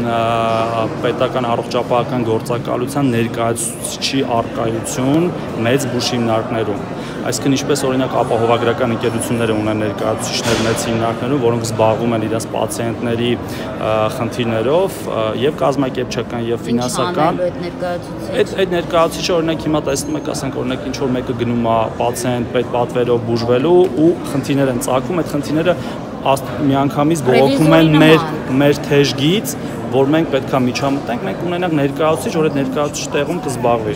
պետական առողջապահական գործակալության ներկայացուցիչի առկայություն մեծ բուժ հիմնարկներում։ Այսինքն ինչպես օրինակ ապահովագրական ընկերությունները ունեն ներկայացուցիչներ մեծ հիմնարկներում, որոնք զբաղվում են իրենց պացիենտների խնդիրներով եւ կազմակերպչական եւ ֆինանսական։ Այդ ներկայացուցիչը օրինակ հիմա տեսնում եք, ասենք օրինակ ինչ որ մեկը գնում է պացիենտ պետպատվերով բուժվելու ու խնդիրներ են ծագում, այդ խնդիրները միանգամից բողոքում են մեր թեժգից, որ մենք պետք է միջամտենք, մենք ունենանք ներկայացուցիչ, որ այդ ներկայացուցիչ տեղում կզբաղվի։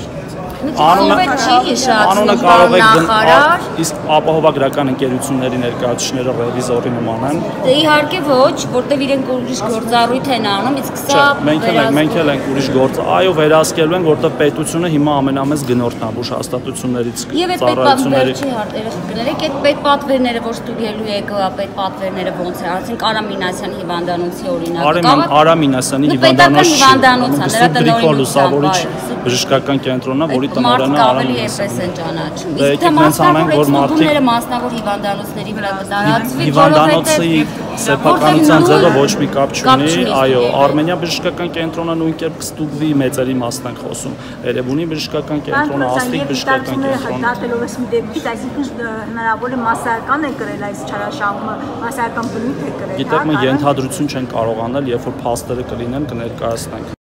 Անունը կարող է նախարար, իսկ ապահովագրական ընկերությունների ներկայացուցիչները ռևիզորի նման են։ Դե իհարկե ոչ, որտեվ իրենք ուրիշ գործառույթ են անում, իսկ սա մենք էլ ենք ուրիշ գործ, այո, վերահսկելու են, որտեղ պետությունը հիմա ամենամեծ գնորդն է բուժ հաստատություններից ծառայությունների։ Այդ պետպատվերները, որ ստուգելու եք, պետպատվերները ոնց է, արդեն Արամ Մինասյանի հիվանդանոցի օրինակը։ Արամ Մինասյանի հիվանդանոցի բժշկական կենտրոնն է, որի տնօրենը ավելի էպես են ճանաչում։ Իսկ թե մասնավոր հիվանդանոցների վրա կտարածվի, հիվանդանոցի սեփականության ձևը ոչ մի կապ չունի, այո, Արմենիա բժշկական կենտրոնը նույն կերպ կստուգվի, մեծերի մասն ենք խոսում։ Երևանի բժշկական կենտրոնը, Աստղիկ բժշկական կենտրոնը։ Դատելով ես մի դեպքից, այսինքն հնարավոր է մասսայական է կրել այս չարաշահումը, մասսայական բնույթ է կրել։ Գիտեք, մենք ենթադրություն չենք կարող անել, երբ որ փաստերը կլինեն, կներկայացնենք։